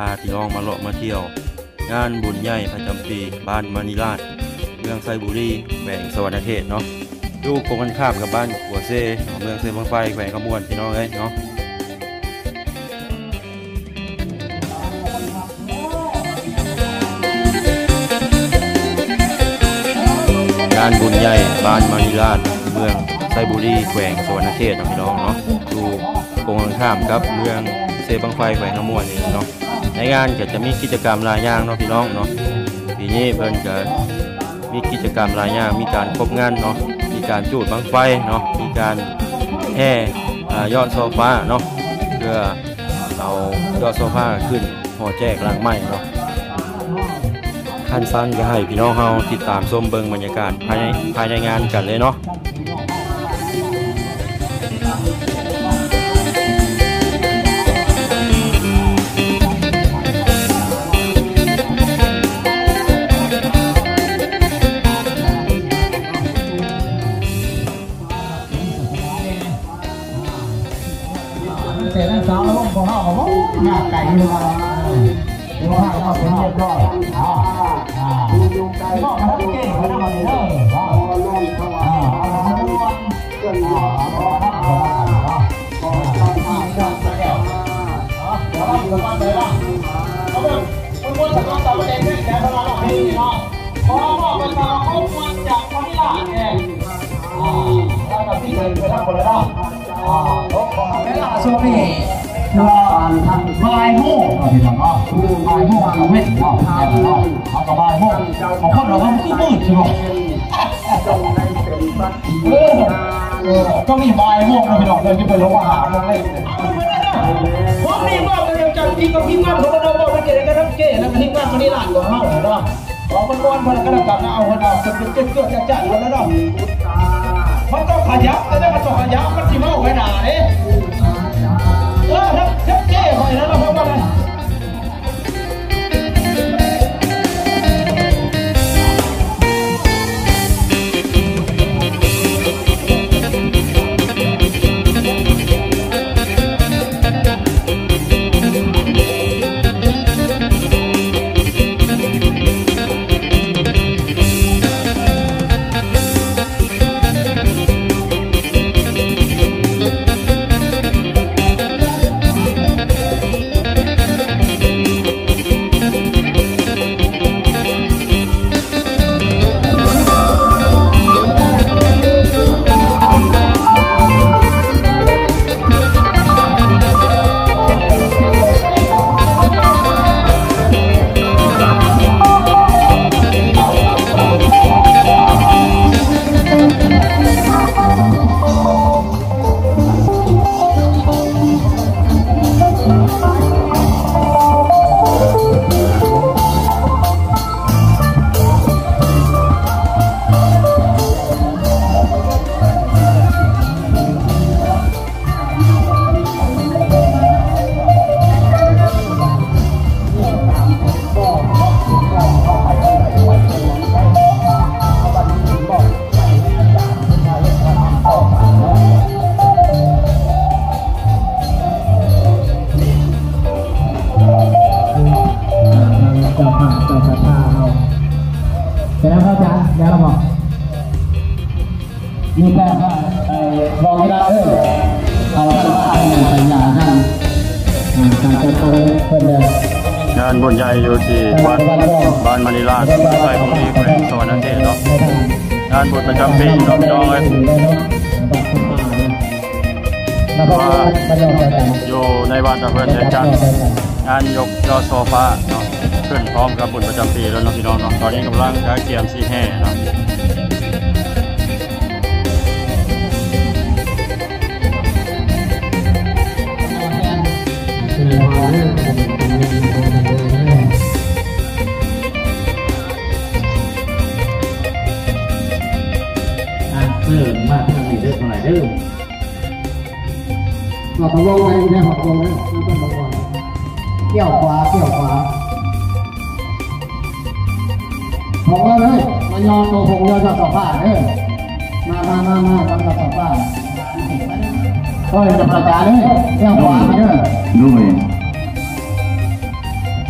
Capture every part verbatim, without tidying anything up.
าพี่น้องมาเลาะมาเที่ยวงานบุญใหญ่ประจำปีบ้านมานิราชเมืองไซบุรีแขวงสวรรณเขตเนาะอยู่ตรงกันข้ามกับบ้านหัวเซ่เมืองเซบังไฟแขวงขมวนพี่น้องเอ้ยเนาะงานบุญใหญ่บ้านมานิราชเมืองไซบุรีแขวงสวรรณเขตพี่น้องเนาะอยู่ตรงกันข้ามกับเมืองเซบังไฟแขวงขมวนนี่เนาะในงานก็จะมีกิจกรรมหลายอย่างเนาะพี่น้องเนาะปีนี้เพิ่นจะมีกิจกรรมหลายอย่างมีการครบงานเนาะมีการจูดบังไฟเนาะมีการแห่ยอดโซฟาเนาะเพื่อเอายอดโซฟาขึ้นห่อแจกหลังใหม่เนาะขั้นสั้นก็ให้พี่น้องเฮาติดตามชมเบิ่งบรรยากาศภายในภายในงานกันเลยเนาะเสร็จแล้วสาวแล้วพอเข้าก็บอกหน้าไก่มาพอเข้าก็เป็นเรียบร้อยอ่าอ่าก็ทำเก่งเขาได้มาเลยเด้ออ่าอ่าเอาละทุกคนอ่าเอาละครับเอาละก็ทำการแสดงอ่าเดี๋ยวเราจะมาเลยละเอาเถอะคนคนสักคนต่อประเด็นเรื่องแกทำงานหรอกพี่เนาะพอบอกเป็นมาเขาควรจากคนที่หลานเองอ่าแล้วกับพี่เดินไปทำคนละด้านอ่าโอ้โหเวลาช่วงนี้เราทำบายโม่พี่น้องเนาะบายโม่เราเว้นเนาะเนาะเอากับบายโม่ของคนเรามันคือมืดใช่ไหมเออเออก็มีบายโม่นะพี่น้องเลยที่ไปลงอาหารลงเล่นพวกนี้ว่าเป็นจังจริงกับพี่งานของเราบอกว่าเก๋กันทั้งเก๋แล้วก็ที่งานคนนี้หลานของเราเนาะเราเป็นวันพนักงานกลับมาเอาคนเอาจะเป็นเจ้าเจ้าจ่ายคนแล้วเนาะมันต้องขยับแต่ถ้ามันต้องขยับมันสิมาไว้หนาเนี่ยเออครับเจ๊เจ๊หอยแล้วเราบอกว่าไงมีแต่ว่าลองไม่ได้เลยเอาท่านว่าไอ้หนึ่งสัญญาท่านการจัดการเพื่อนเดิมงานบุญใหญ่อยู่ที่วัดบ้านมานิราชไซบุรีแขวงสวรรณเขตเนาะงานบุญประจำปีเนาะพี่น้องเอ้ยว่าอยู่ในวัดอำเภอเชียงจันทร์งานยกยอดโซฟาเนาะขึ้นพร้อมกับบุญประจำปีแล้วเนาะพี่น้องเนาะตอนนี้กำลังการเกี่ยมซีแห่เนาะเพิ่มมากขึ้นอีกเล็กน้อยเด้อหอบลงไปได้หอบลงเลยไม่ต้องบอกเกี่ยวขวาเกี่ยวขวาหอบเลยมายองตัวหงเลยจะต่อผ้าเด้อมามามามาทำจะต่อผ้าเฮ้ยจะประจานเลยเกี่ยวขวาไปเด้อด้วย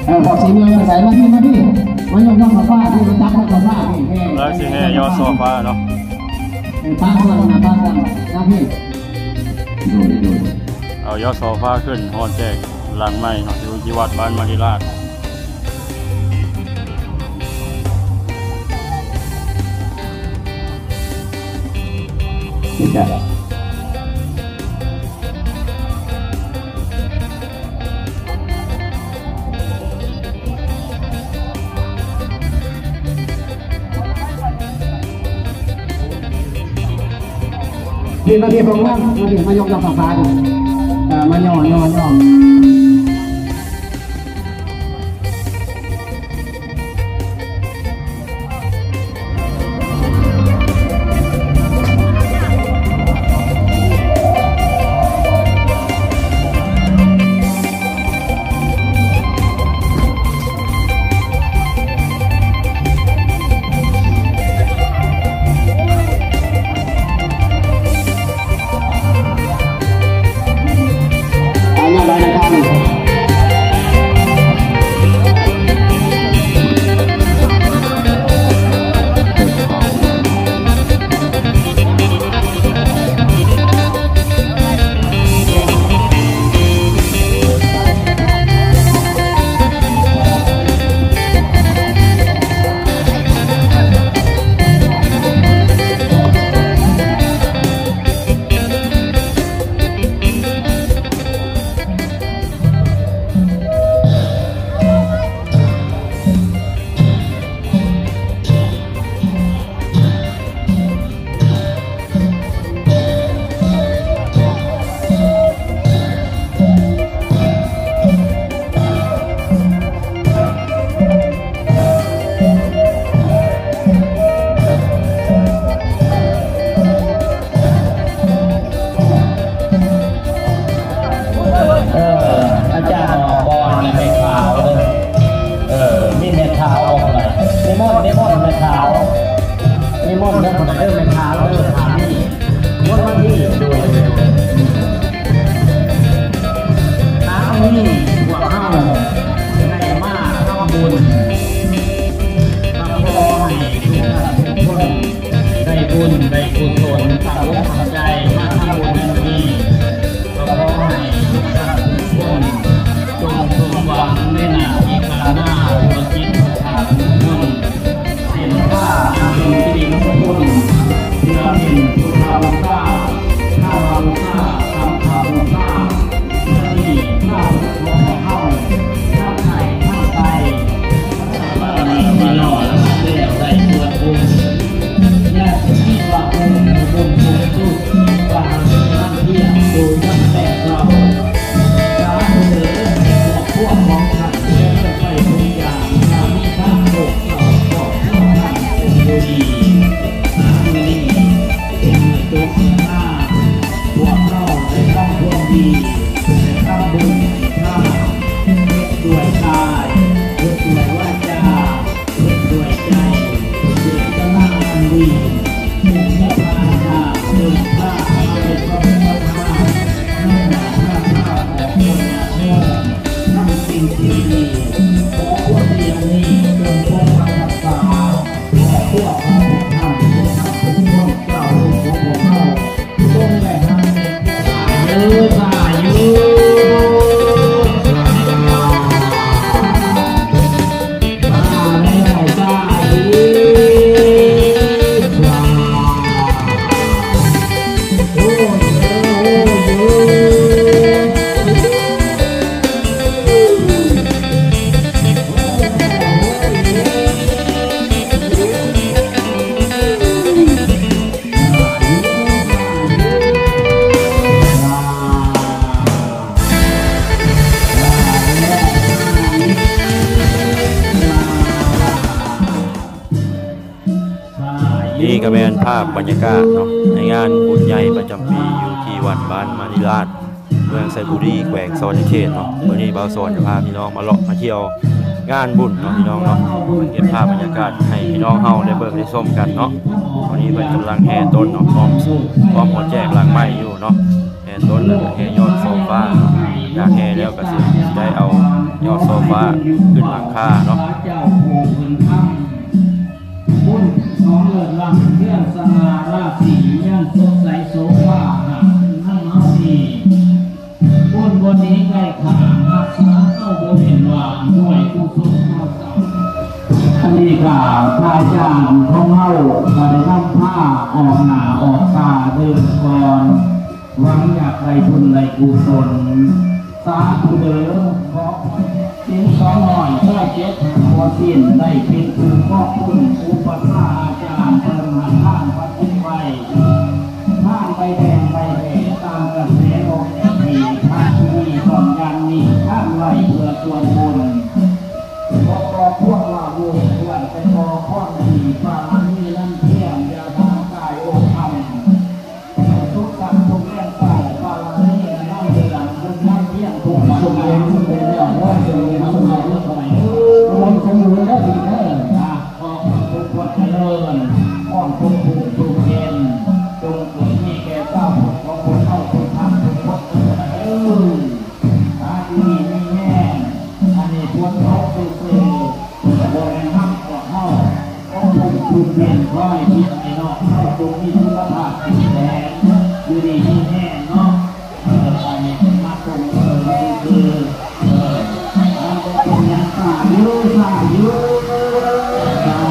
เออบอกสีเมืองมาใส่มาพี่มาพี่มายกย่องกับฟ้าที่มันตักกับฟ้าพี่แห่แล้วสิแห่ยอดโซฟาเนาะป้าเพื่อนนะป้าเพื่อนนะพี่ดูดูเอายอดโซฟาขึ้นฮอนแจกหลังใหม่เนาะอยู่ที่วัดบ้านมาริราชจ้ะพี่มาพี่ผมว่ามาพี่มายกยกฟ้าดิอ่ามาย่อย่อย่อนี่ก็เป็นภาพบรรยากาศเนาะในงานบุญใหญ่ประจำปีอยู่ที่วัดบ้านมานิราชเมืองไซบุรีแขวงสวรรณเขตเนาะวันนี้บ่าวสอนจะพาพี่น้องมาเลาะมาเที่ยวงานบุญเนาะพี่น้องเนาะเก็บภาพบรรยากาศให้พี่น้องเฮาได้เบิ่งได้ชมกันเนาะวันนี้เพิ่นกำลังแห่ต้นเนาะพร้อมพร้อมหัวแจกหลังไม้อยู่เนาะแห่ต้นแล้วก็แห่ยอดโซฟาเนาะอยากแห่แล้วก็สิได้เอายอดโซฟาขึ้นหลังคาเนาะเจ้าโพพื้นถ้ำบุญน้องเลิศลำเพื่อนสง่าราศีย่านสดใสโสภาหักนั่งเมาดีบุญวันนี้ใกล้ขาหักษาเข้าบนเห็นว่าด้วยกุศลข้าวสารอันนี้ก็พระอาจารย์ของเฮาก็ได้นำผ้าออกหน้าออกตาเดินก่อนหวังอยากได้บุญได้กุศลสาธุเด้อขอสิ่งสองหน่อยช่วยเจ็ดขอสิ้นได้เป็นคือขอบคุณอุปถาอาจารย์เติมหันท่านปัจจุบันท่านไปแดงไปแดงตามกระแสลมมีท่านที่ตอนยันนี้ท่านไว้เพื่อส่วนบุญพอพอพวกเราบุญส่วนไปพอข้อดีฟ้ามีน้ำเที่ยมยาทางกายองค์ธรรมทุกการทุกแรงกายฟ้านี้น้ำเดือดทุกน้ำเที่ยงทุกสมัยทุกเป็นเรื่องว่าจะมีสมัยเรื่องอะไรรวมสมุนได้ดีแน่นะขอบคุณทุกคนเจริญป้อนทุกผู้ทุกเย็นจงเกิดมีแก่เจ้าของคนเข้าคนทำทุกคนเอออาดีมีแง่อันนี้ควรเขาไปเสียบริหารก่อนเข้าต้องลงทุนเรียนร้อยที่ไอ้นอกเข้าตรงนี้ทุกภาคสีแดงดูดีมีแง่เนาะเอออันนี้มาตรงเออคือเออมันเป็นยังสายุสายุสา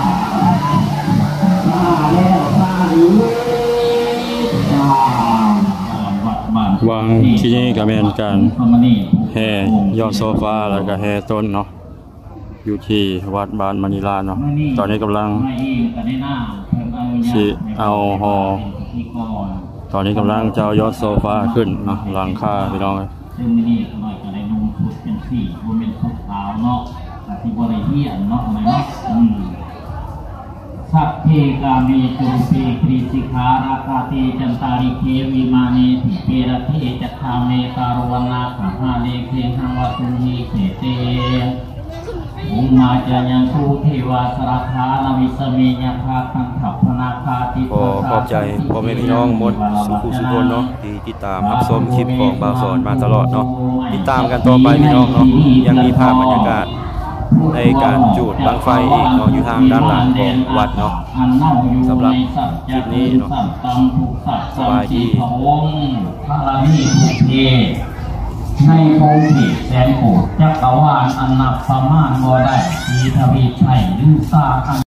สาแล้วสายุสาวางที่นี่ก็เป็นการแห่ยอดโซฟาแล้วก็แห่ต้นเนาะอยู่ที่วัดบ้านมณีลาเนาะตอนนี้กำลังสิเอาหอตอนนี้กำลังจะเอายอดโซฟาขึ้นเนาะหลังคาพี่น้องซึ่งนี่หน่อยก็ได้นุ่งชุดเป็นสีบนเป็นชุดขาวเนาะที่บริเทียนเนาะอะไรเนาะสัพเพกามีจุปีครีสิขาราคาเตจันตาริเควิมาเนติเปรเทจัตถาเมตารวนาขาหาเลเคหังวัตุหีเขเตอุมาจายังคูเทวาสราธานาวิสเมญาภาคันขับพนาคาติขอขอบใจพ่อแม่พี่น้องหมดสุขุสุขคนเนาะที่ติดตามรับชมคลิปของบ่าวสอนมาตลอดเนาะติดตามกันต่อไปพี่น้องเนาะยังมีภาพบรรยากาศในการจูดบังไฟอีกเนาะอยู่ทางด้านหลังของวัดเนาะสำหรับคลิปนี้เนาะสบายดีในโควิดแสนโกรธจักรวาลอันนับประมาณบ่ได้ทีทวีชัยหรือซา